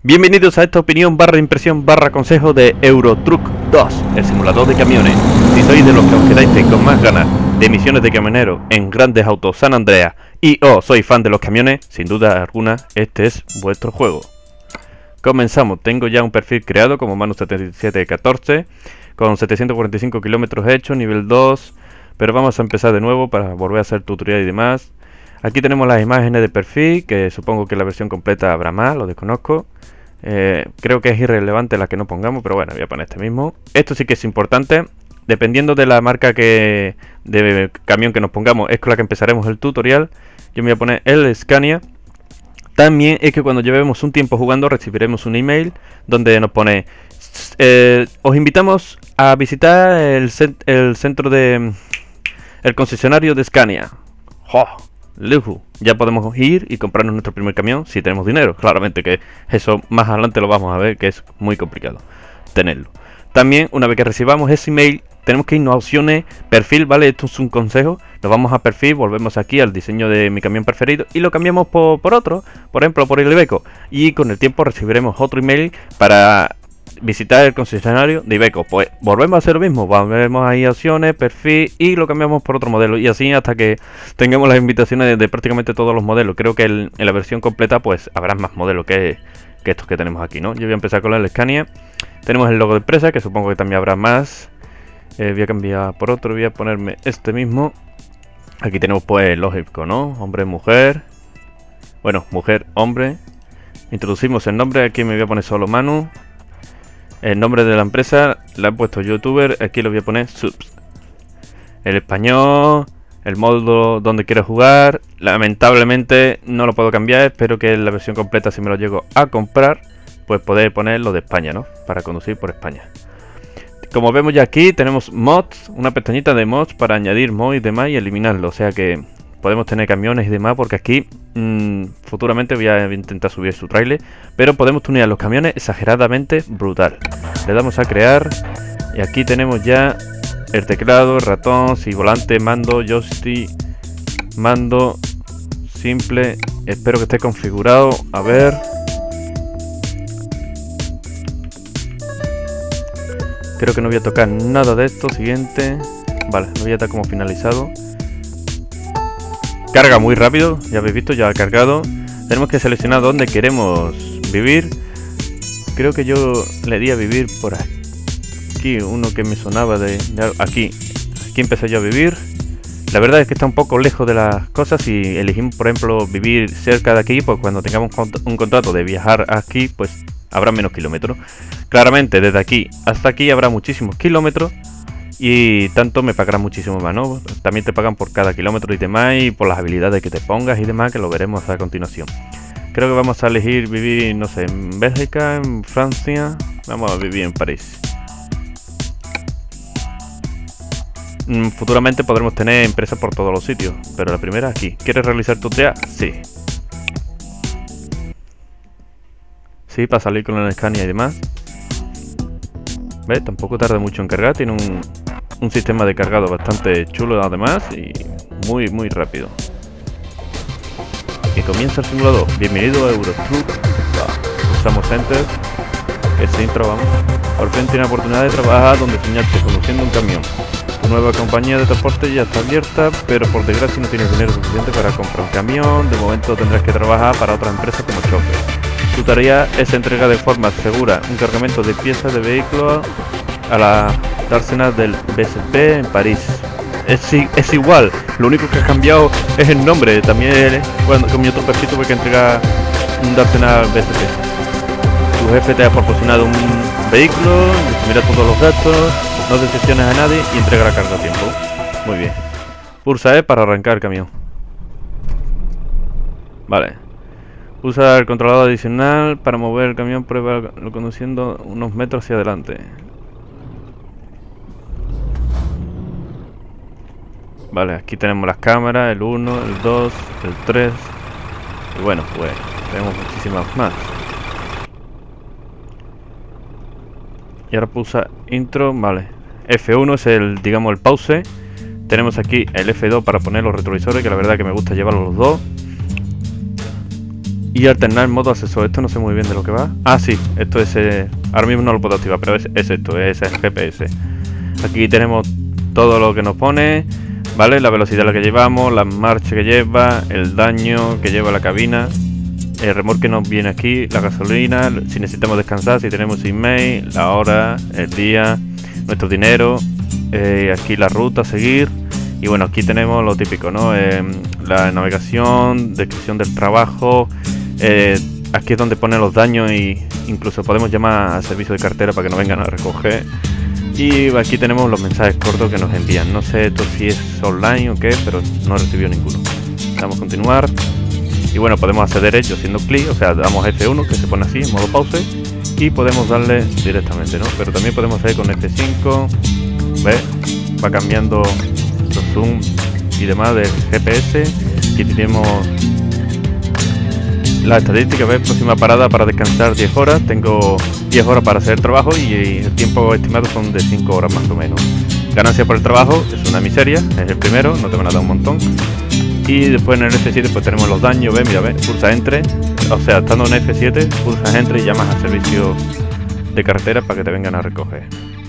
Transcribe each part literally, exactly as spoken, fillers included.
Bienvenidos a esta opinión barra impresión barra consejo de Euro Truck dos, el simulador de camiones. Si sois de los que os quedáis con más ganas de misiones de camionero en Grandes Autos San Andreas y o sois fan de los camiones, sin duda alguna este es vuestro juego. Comenzamos. Tengo ya un perfil creado como Manu setenta y siete catorce con setecientos cuarenta y cinco kilómetros hechos, nivel dos, pero vamos a empezar de nuevo para volver a hacer tutorial y demás. Aquí tenemos las imágenes de perfil, que supongo que la versión completa habrá más, lo desconozco. Eh, creo que es irrelevante la que no pongamos, pero bueno, voy a poner este mismo. Esto sí que es importante. Dependiendo de la marca que de camión que nos pongamos, es con la que empezaremos el tutorial. Yo me voy a poner el Scania. También es que cuando llevemos un tiempo jugando recibiremos un email donde nos pone eh, os invitamos a visitar el, cent el centro de el concesionario de Scania. ¡Oh! Lujo. Ya podemos ir y comprarnos nuestro primer camión si tenemos dinero. Claramente que eso más adelante lo vamos a ver, que es muy complicado tenerlo. También una vez que recibamos ese email tenemos que irnos a opciones, perfil, ¿vale? Esto es un consejo. Nos vamos a perfil, volvemos aquí al diseño de mi camión preferido y lo cambiamos por, por otro, por ejemplo por el Iveco. Y con el tiempo recibiremos otro email para visitar el concesionario de Iveco. Pues volvemos a hacer lo mismo, volvemos ahí a opciones, perfil y lo cambiamos por otro modelo. Y así hasta que tengamos las invitaciones de, de prácticamente todos los modelos. Creo que el, en la versión completa pues habrá más modelos que, que estos que tenemos aquí, ¿no? Yo voy a empezar con el Scania. Tenemos el logo de empresa, que supongo que también habrá más. Eh, voy a cambiar por otro, voy a ponerme este mismo. Aquí tenemos pues lógico, ¿no? Hombre, mujer. Bueno, mujer, hombre. Introducimos el nombre, aquí me voy a poner solo Manu. El nombre de la empresa le he puesto youtuber, aquí lo voy a poner subs. El español, el modo donde quiero jugar. Lamentablemente no lo puedo cambiar, espero que en la versión completa, si me lo llego a comprar, pues poder poner lo de España, ¿no? Para conducir por España. Como vemos ya aquí tenemos mods, una pestañita de mods para añadir mods y demás y eliminarlo. O sea que podemos tener camiones y demás, porque aquí mmm, futuramente voy a intentar subir su trailer, pero podemos tunear los camiones exageradamente brutal. Le damos a crear y aquí tenemos ya el teclado, el ratón, si volante, mando, joystick, mando simple. Espero que esté configurado. A ver. Creo que no voy a tocar nada de esto. Siguiente. Vale, lo voy a dar como finalizado. Carga muy rápido, ya habéis visto, ya ha cargado. Tenemos que seleccionar dónde queremos vivir. Creo que yo le di a vivir por aquí, uno que me sonaba de, de aquí. Aquí empecé yo a vivir. La verdad es que está un poco lejos de las cosas. Si elegimos, por ejemplo, vivir cerca de aquí, pues cuando tengamos un contrato de viajar aquí, pues habrá menos kilómetros. Claramente desde aquí hasta aquí habrá muchísimos kilómetros. Y tanto me pagarán muchísimo más, ¿no? También te pagan por cada kilómetro y demás, y por las habilidades que te pongas y demás, que lo veremos a continuación. Creo que vamos a elegir vivir, no sé, en Bélgica, en Francia. Vamos a vivir en París. Mm, futuramente podremos tener empresas por todos los sitios, pero la primera aquí. ¿Quieres realizar tu tarea? Sí. Sí, para salir con la Scania y demás. ¿Ves? Tampoco tarda mucho en cargar, tiene un... un sistema de cargado bastante chulo además y muy muy rápido. Y comienza el simulador. Bienvenido a Euro Truck. Usamos Enter. Este intro, vamos. Por fin tienes la oportunidad de trabajar donde soñaste, conduciendo un camión. Tu nueva compañía de transporte ya está abierta, pero por desgracia no tienes dinero suficiente para comprar un camión. De momento tendrás que trabajar para otra empresa como chofer. Tu tarea es entregar de forma segura un cargamento de piezas de vehículos a la Arsenal del B S P en París. Es, es igual, lo único que ha cambiado es el nombre. También cuando con mi otro perfil tuve que entregar un Arsenal B S P. Tu jefe te ha proporcionado un vehículo, mira todos los gastos, no decepciones a nadie y entrega la carga a tiempo. Muy bien. Pulsa E para arrancar el camión. Vale. Usa el controlador adicional para mover el camión, prueba lo conduciendo unos metros hacia adelante. Vale, aquí tenemos las cámaras, el uno, el dos, el tres. Y bueno, pues tenemos muchísimas más. Y ahora pulsa intro, vale. F uno es el, digamos, el pause. Tenemos aquí el F dos para poner los retrovisores, que la verdad que me gusta llevarlos los dos. Y alternar modo asesor. Esto no sé muy bien de lo que va. Ah, sí, esto es... Eh, ahora mismo no lo puedo activar, pero es, es esto, es el G P S. Aquí tenemos todo lo que nos pone, ¿vale? La velocidad a la que llevamos, la marcha que lleva, el daño que lleva la cabina, el remolque nos viene aquí, la gasolina, si necesitamos descansar, si tenemos email, la hora, el día, nuestro dinero, eh, aquí la ruta a seguir. Y bueno, aquí tenemos lo típico, ¿no? Eh, la navegación, descripción del trabajo, eh, aquí es donde ponen los daños y incluso podemos llamar al servicio de cartera para que nos vengan a recoger. Y aquí tenemos los mensajes cortos que nos envían. No sé esto si es online o qué, pero no he recibido ninguno. Damos a continuar. Y bueno, podemos acceder a ello haciendo clic, o sea, damos F uno que se pone así, en modo pause. Y podemos darle directamente, ¿no? Pero también podemos hacer con F cinco. ¿Ves? Va cambiando los zoom y demás del G P S. Aquí tenemos la estadística, ¿ves? Próxima parada para descansar diez horas. Tengo diez horas para hacer el trabajo y el tiempo estimado son de cinco horas más o menos. Ganancia por el trabajo es una miseria, es el primero, no te van a dar un montón. Y después en el F siete pues tenemos los daños, ¿ves? Mira, ¿ves? Pulsa Entre, o sea, estando en F siete, pulsas Entre y llamas al servicio de carretera para que te vengan a recoger.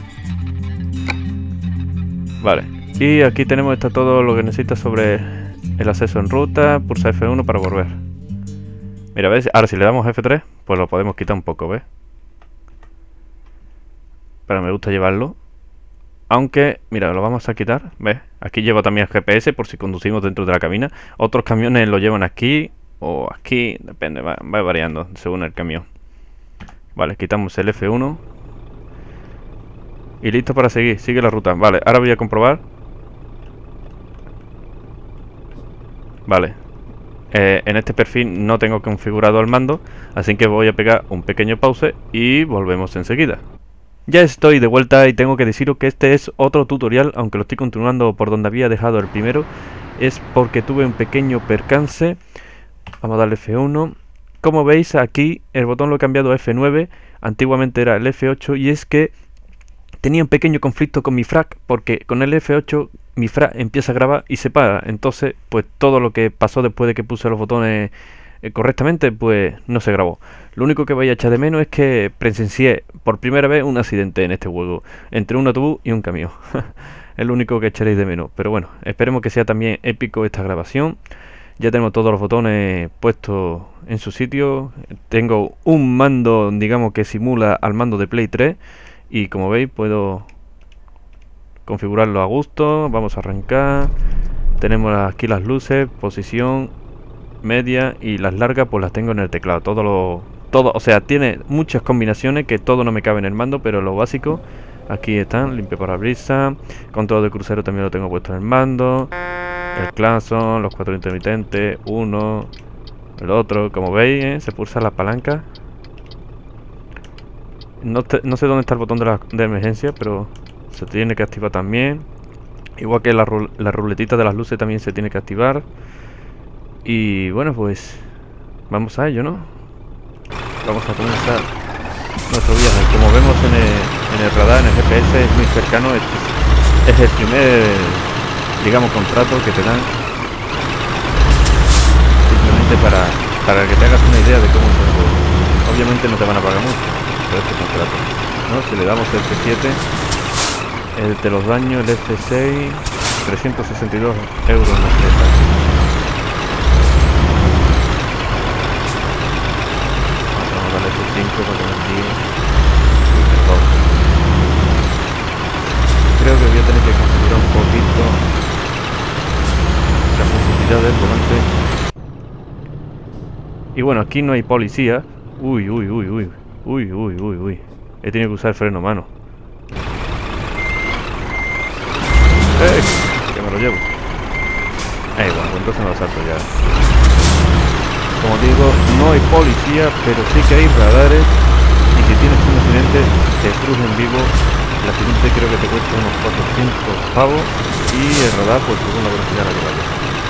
Vale, y aquí tenemos está todo lo que necesitas sobre el acceso en ruta, pulsa F uno para volver. Mira, ¿ves? Ahora si le damos F tres, pues lo podemos quitar un poco, ¿ves? Pero me gusta llevarlo. Aunque, mira, lo vamos a quitar, ¿ves? Aquí lleva también el G P S por si conducimos dentro de la cabina. Otros camiones lo llevan aquí o aquí, depende, va, va variando según el camión. Vale, quitamos el F uno. Y listo para seguir, sigue la ruta. Vale, ahora voy a comprobar. Vale. Eh, en este perfil no tengo configurado el mando, así que voy a pegar un pequeño pause y volvemos enseguida. Ya estoy de vuelta y tengo que deciros que este es otro tutorial, aunque lo estoy continuando por donde había dejado el primero. Es porque tuve un pequeño percance. Vamos a darle F uno. Como veis aquí el botón lo he cambiado a F nueve, antiguamente era el F ocho, y es que tenía un pequeño conflicto con mi frac, porque con el F ocho mi frac empieza a grabar y se para. Entonces pues todo lo que pasó después de que puse los botones eh, correctamente pues no se grabó. Lo único que voy a echar de menos es que presencié por primera vez un accidente en este juego entre un autobús y un camión. Es lo único que echaréis de menos, pero bueno, esperemos que sea también épico esta grabación. Ya tenemos todos los botones puestos en su sitio. Tengo un mando, digamos, que simula al mando de Play tres. Y como veis puedo configurarlo a gusto. Vamos a arrancar. Tenemos aquí las luces, posición, media y las largas pues las tengo en el teclado. Todo lo, todo, o sea, tiene muchas combinaciones que todo no me cabe en el mando, pero lo básico aquí están. Limpio parabrisas, control de crucero también lo tengo puesto en el mando. El claxon, los cuatro intermitentes, uno, el otro. Como veis, ¿eh? Se pulsa la palanca. No, te, no sé dónde está el botón de, la, de emergencia, pero se tiene que activar también. Igual que la, la ruletita de las luces también se tiene que activar. Y bueno, pues vamos a ello, ¿no? Vamos a comenzar nuestro viaje. Como vemos en el, en el radar, en el G P S es muy cercano. Es, es el primer, digamos, contrato que te dan simplemente para, para que te hagas una idea de cómo es el juego. Obviamente no te van a pagar mucho por este contrato, ¿no? Si le damos el F siete, el de los daños, el F seis, trescientos sesenta y dos euros más de taxi. Vamos a darle F cinco para que nos envíe. Creo que voy a tener que configurar un poquito la sensibilidad del volante. Y bueno, aquí no hay policía. Uy, uy, uy, uy. Uy, uy, uy, uy. He tenido que usar el freno a mano. ¡Eh! Que me lo llevo. Eh, bueno, pues entonces me lo salto ya. Como digo, no hay policía, pero sí que hay radares. Y si tienes un accidente, te crujen vivo. El accidente creo que te cuesta unos cuatrocientos pavos. Y el radar, pues según la velocidad a la que vayas.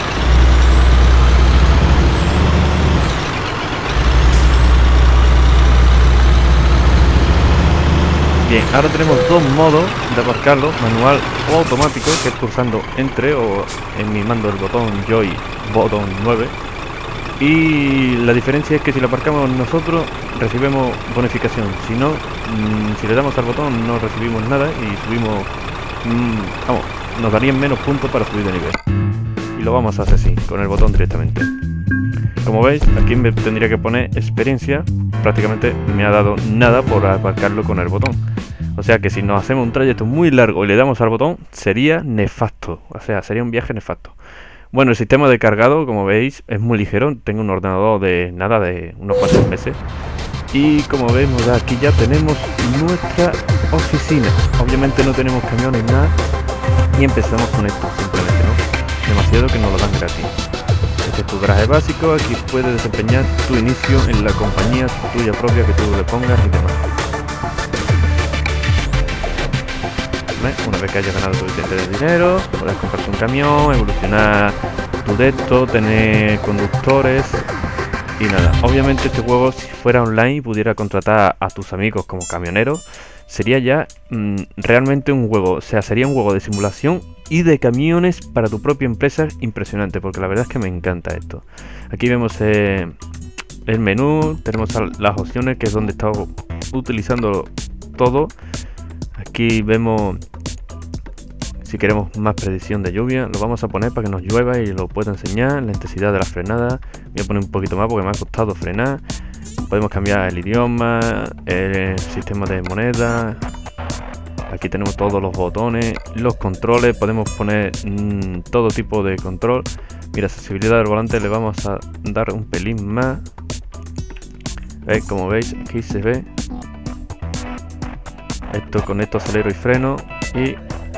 Bien, ahora tenemos dos modos de aparcarlo, manual o automático, que es pulsando entre o en mi mando el botón Joy botón nueve. Y la diferencia es que si lo aparcamos nosotros recibimos bonificación, si no, mmm, si le damos al botón no recibimos nada y subimos, mmm, vamos, nos darían menos puntos para subir de nivel. Y lo vamos a hacer así, con el botón directamente. Como veis, aquí me tendría que poner experiencia, prácticamente me ha dado nada por aparcarlo con el botón. O sea que si nos hacemos un trayecto muy largo y le damos al botón, sería nefasto, o sea, sería un viaje nefasto. Bueno, el sistema de cargado, como veis, es muy ligero. Tengo un ordenador de nada, de unos cuantos meses. Y como vemos, aquí ya tenemos nuestra oficina. Obviamente no tenemos camiones, nada. Y empezamos con esto, simplemente, ¿no? Demasiado que nos lo dan gratis. Este es tu traje básico. Aquí puedes desempeñar tu inicio en la compañía tuya propia que tú le pongas y demás. Una vez que hayas ganado suficiente de dinero, podrás comprarte un camión, evolucionar tu desto, tener conductores y nada. Obviamente este juego, si fuera online y pudiera contratar a tus amigos como camioneros, sería ya mmm, realmente un juego. O sea, sería un juego de simulación y de camiones para tu propia empresa impresionante, porque la verdad es que me encanta esto. Aquí vemos eh, el menú, tenemos las opciones, que es donde estamos utilizando todo. Aquí vemos si queremos más predicción de lluvia, lo vamos a poner para que nos llueva y lo pueda enseñar. La intensidad de la frenada, voy a poner un poquito más porque me ha costado frenar. Podemos cambiar el idioma, el sistema de moneda. Aquí tenemos todos los botones, los controles, podemos poner mmm, todo tipo de control. Mira, accesibilidad del volante le vamos a dar un pelín más. ¿Veis? Como veis, aquí se ve. Esto, con esto acelero y freno y,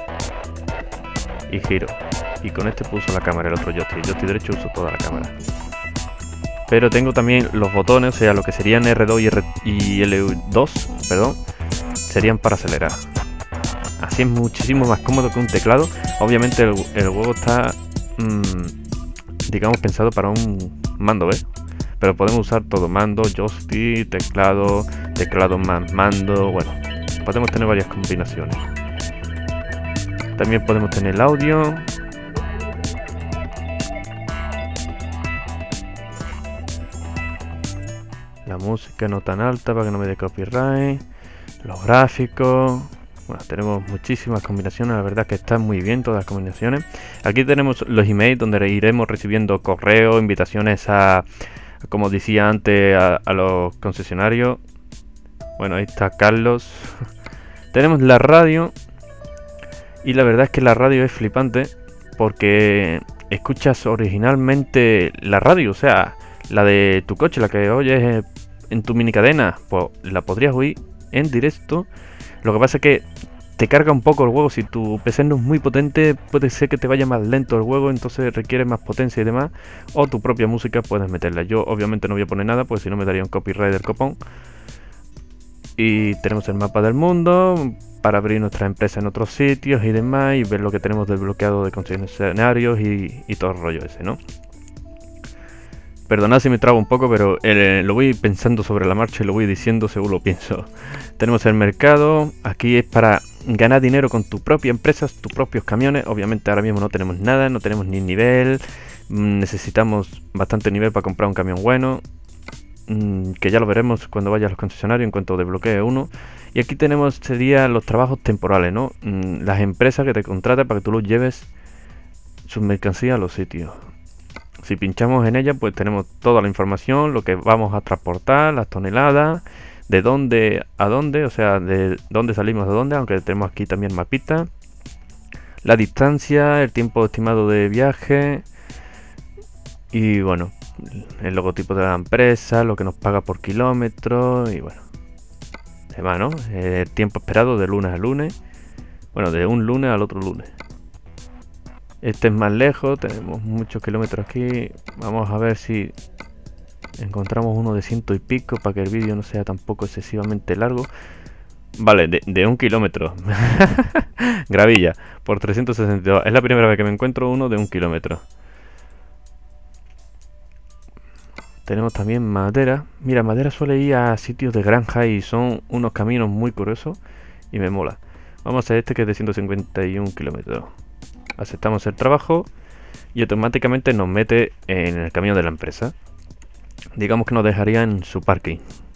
y giro. Y con este pulso la cámara, el otro joystick. El joystick derecho uso toda la cámara. Pero tengo también los botones, o sea, lo que serían R dos y, R y L dos, perdón, serían para acelerar. Así es muchísimo más cómodo que un teclado. Obviamente el, el juego está, mmm, digamos, pensado para un mando, ¿ves? Pero podemos usar todo, mando, joystick, teclado, teclado más mando, bueno. Podemos tener varias combinaciones. También podemos tener el audio. La música no tan alta para que no me dé copyright. Los gráficos. Bueno, tenemos muchísimas combinaciones. La verdad que están muy bien todas las combinaciones. Aquí tenemos los emails donde iremos recibiendo correos, invitaciones a, como decía antes, a, a los concesionarios. Bueno, ahí está Carlos. Tenemos la radio. Y la verdad es que la radio es flipante, porque escuchas originalmente la radio. O sea, la de tu coche, la que oyes en tu mini cadena, pues la podrías oír en directo. Lo que pasa es que te carga un poco el juego. Si tu P C no es muy potente, puede ser que te vaya más lento el juego, entonces requiere más potencia y demás. O tu propia música puedes meterla. Yo obviamente no voy a poner nada, porque si no me daría un copyright del copón. Y tenemos el mapa del mundo para abrir nuestra empresa en otros sitios y demás, y ver lo que tenemos desbloqueado de concesionarios y, y todo el rollo ese, ¿no? Perdonad si me trago un poco, pero eh, lo voy pensando sobre la marcha y lo voy diciendo según lo pienso. Tenemos el mercado. Aquí es para ganar dinero con tu propia empresa, tus propios camiones. Obviamente ahora mismo no tenemos nada, no tenemos ni nivel. Necesitamos bastante nivel para comprar un camión bueno, que ya lo veremos cuando vaya a los concesionarios en cuanto desbloquee uno. Y aquí tenemos, serían los trabajos temporales, ¿no? Las empresas que te contratan para que tú los lleves sus mercancías a los sitios. Si pinchamos en ella, pues tenemos toda la información, lo que vamos a transportar, las toneladas, de dónde a dónde, o sea, de dónde salimos a dónde, aunque tenemos aquí también mapita, la distancia, el tiempo estimado de viaje y bueno, el logotipo de la empresa, lo que nos paga por kilómetro y bueno, demás, ¿no? El tiempo esperado de lunes a lunes, bueno, de un lunes al otro lunes. Este es más lejos, tenemos muchos kilómetros aquí. Vamos a ver si encontramos uno de ciento y pico para que el vídeo no sea tampoco excesivamente largo. Vale, de, de un kilómetro. Gravilla, por trescientos sesenta y dos. Es la primera vez que me encuentro uno de un kilómetro. Tenemos también madera. Mira, madera suele ir a sitios de granja y son unos caminos muy curiosos y me mola. Vamos a este que es de ciento cincuenta y un kilómetros. Aceptamos el trabajo y automáticamente nos mete en el camión de la empresa. digamos que nos dejaría en su parking.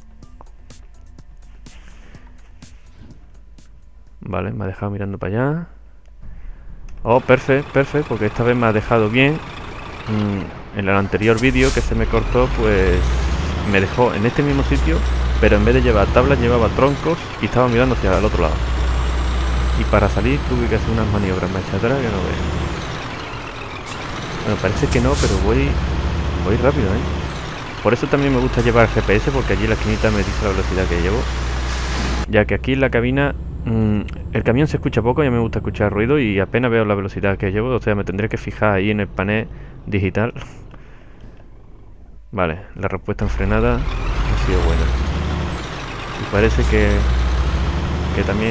Vale, me ha dejado mirando para allá. Oh, perfecto, perfecto, porque esta vez me ha dejado bien. Mm, en el anterior vídeo que se me cortó, pues me dejó en este mismo sitio, pero en vez de llevar tablas llevaba troncos y estaba mirando hacia el otro lado. Y para salir tuve que hacer unas maniobras más atrás que no veo. Bueno, parece que no, pero voy voy rápido, ¿eh? Por eso también me gusta llevar G P S, porque allí la esquinita me dice la velocidad que llevo. Ya que aquí en la cabina mmm, el camión se escucha poco, ya me gusta escuchar ruido y apenas veo la velocidad que llevo, o sea, me tendré que fijar ahí en el panel digital. Vale, la respuesta en frenada ha sido buena. Y parece que, que también...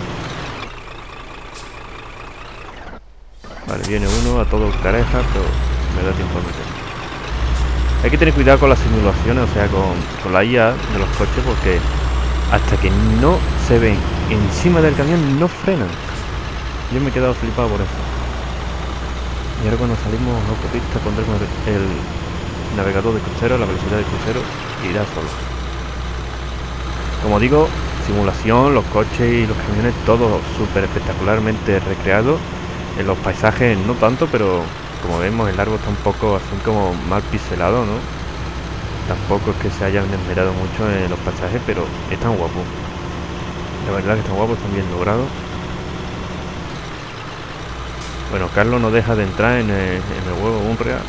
Vale, viene uno a todo careja, pero me da tiempo a meter. Hay que tener cuidado con las simulaciones, o sea, con, con la I A de los coches, porque hasta que no se ven encima del camión no frenan. Yo me he quedado flipado por eso. Y ahora cuando salimos a autopista pondremos el navegador de crucero, la velocidad de crucero, y irá solo. Como digo, simulación, los coches y los camiones, todo súper espectacularmente recreado. En los paisajes no tanto, pero como vemos el árbol está un poco así como mal pixelado, ¿no? Tampoco es que se hayan esmerado mucho en los paisajes, pero están guapos. La verdad que están guapos, están bien logrados. Bueno, Carlos no deja de entrar en el, en el huevo Unreal.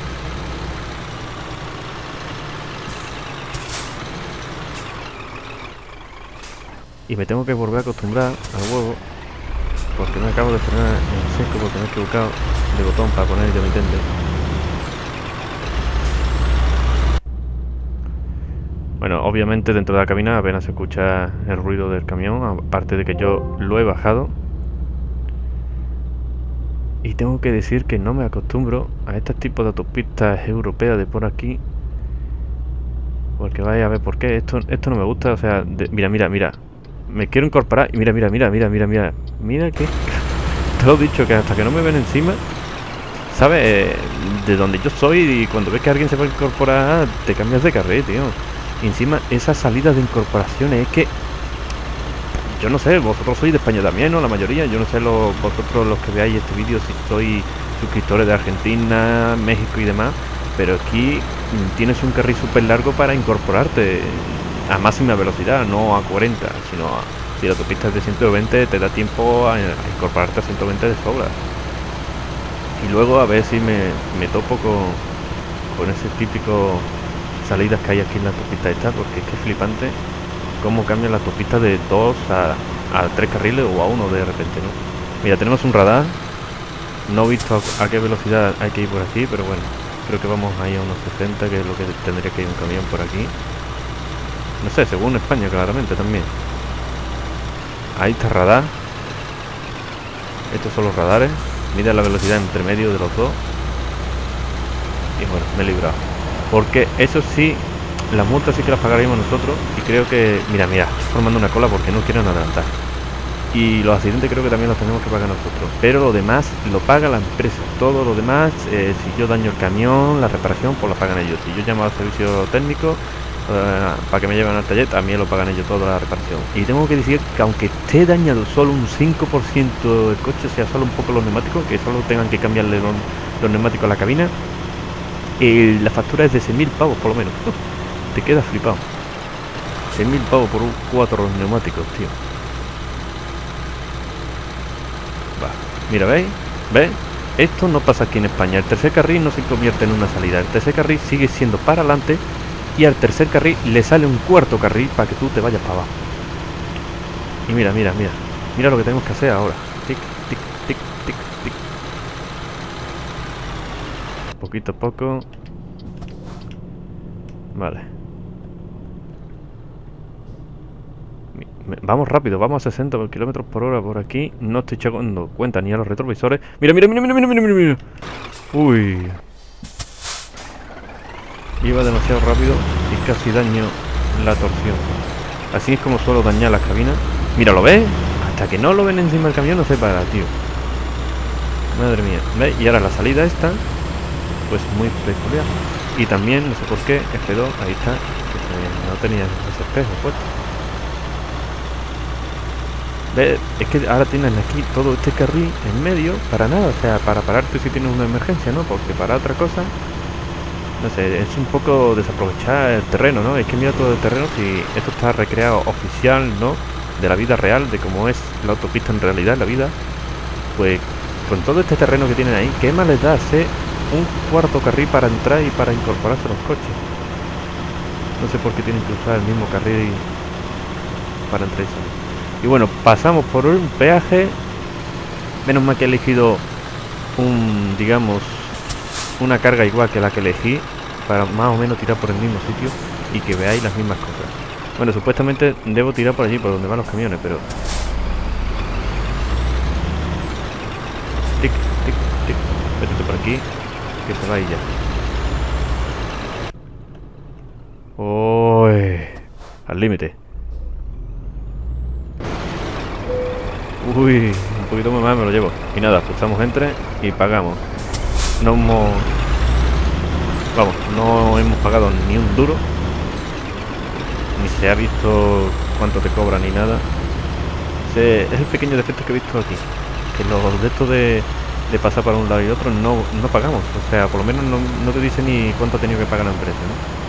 Y me tengo que volver a acostumbrar al huevo, porque me acabo de frenar en seco porque me he equivocado de botón para poner intermitente. Bueno, obviamente dentro de la cabina apenas se escucha el ruido del camión, aparte de que yo lo he bajado. Y tengo que decir que no me acostumbro a este tipo de autopistas europeas de por aquí, porque vaya a ver por qué, esto, esto no me gusta, o sea, de, mira, mira, mira. Me quiero incorporar y mira, mira, mira, mira, mira, mira. Mira que... Te lo he dicho, que hasta que no me ven encima, ¿sabes? Eh, de donde yo soy, y cuando ves que alguien se va a incorporar, te cambias de carril, tío. Y encima, esas salidas de incorporaciones, es que... Yo no sé, vosotros sois de España también, ¿no? La mayoría. Yo no sé los, vosotros los que veáis este vídeo, si sois suscriptores de Argentina, México y demás. Pero aquí tienes un carril súper largo para incorporarte a máxima velocidad, no a cuarenta, sino a, si la autopista es de ciento veinte, te da tiempo a, a incorporarte a ciento veinte de sobra. Y luego a ver si me, me topo con, con ese típico salidas que hay aquí en la autopista esta, porque es que es flipante cómo cambian las autopistas de dos a, a tres carriles o a uno de repente, ¿no? Mira, tenemos un radar, no he visto a, a qué velocidad hay que ir por aquí, pero bueno, creo que vamos ahí a unos sesenta, que es lo que tendría que ir un camión por aquí. No sé, según España claramente también. Ahí está radar. Estos son los radares. Mira la velocidad entre medio de los dos. Y bueno, me he librado. Porque eso sí, las multas sí que las pagaríamos nosotros. Y creo que... Mira, mira, estoy formando una cola porque no quieren adelantar. Y los accidentes creo que también los tenemos que pagar nosotros. Pero lo demás lo paga la empresa. Todo lo demás, eh, si yo daño el camión, la reparación, pues lo pagan ellos. Si yo llamo al servicio técnico... Uh, para que me lleven al taller, también lo pagan ellos toda la reparación. Y tengo que decir que aunque esté dañado solo un cinco por ciento del coche, sea solo un poco los neumáticos, que solo tengan que cambiarle los, los neumáticos a la cabina, eh, la factura es de seis mil pavos por lo menos. Uh, te quedas flipado. seis mil pavos por un cuatro neumáticos, tío. Va. Mira, ¿veis? ¿Veis? Esto no pasa aquí en España. El tercer carril no se convierte en una salida. El tercer carril sigue siendo para adelante. Y al tercer carril le sale un cuarto carril para que tú te vayas para abajo. Y mira, mira, mira. Mira lo que tenemos que hacer ahora. Tic, tic, tic, tic, tic. Poquito a poco. Vale. Vamos rápido, vamos a sesenta kilómetros por hora por aquí. No estoy echando cuenta ni a los retrovisores. Mira, mira, mira, mira, mira, mira, mira. Uy. Iba demasiado rápido y casi daño la torsión. Así es como suelo dañar las cabinas. Mira, ¿lo ves? Hasta que no lo ven encima del camión no se para, tío. Madre mía. ¿Ves? Y ahora la salida esta, pues muy peculiar. Y también, no sé por qué, F dos, ahí está, eh, no tenía ese espejo puesto. ¿Ves? Es que ahora tienen aquí todo este carril en medio para nada, o sea, para pararte si tienes una emergencia, ¿no? Porque para otra cosa, no sé, es un poco desaprovechar el terreno, ¿no? Es que mira todo el terreno, si esto está recreado oficial, ¿no? De la vida real, de cómo es la autopista en realidad, la vida, pues con todo este terreno que tienen ahí, ¿qué más les da hacer un cuarto carril para entrar y para incorporarse a los coches? No sé por qué tienen que usar el mismo carril para entrar y salir. Y bueno, pasamos por un peaje. Menos mal que he elegido un, digamos, una carga igual que la que elegí, para más o menos tirar por el mismo sitio y que veáis las mismas cosas. Bueno, supuestamente debo tirar por allí, por donde van los camiones, pero... Tic, tic, tic. Métete por aquí, que se va y ya. Uy, al límite. Uy, un poquito más me lo llevo. Y nada, pulsamos entre y pagamos. No hemos... Vamos, no hemos pagado ni un duro. Ni se ha visto cuánto te cobra ni nada. Se, es el pequeño defecto que he visto aquí. Que los de estos de, de pasar para un lado y otro no, no pagamos. O sea, por lo menos no, no te dice ni cuánto ha tenido que pagar la empresa, ¿no?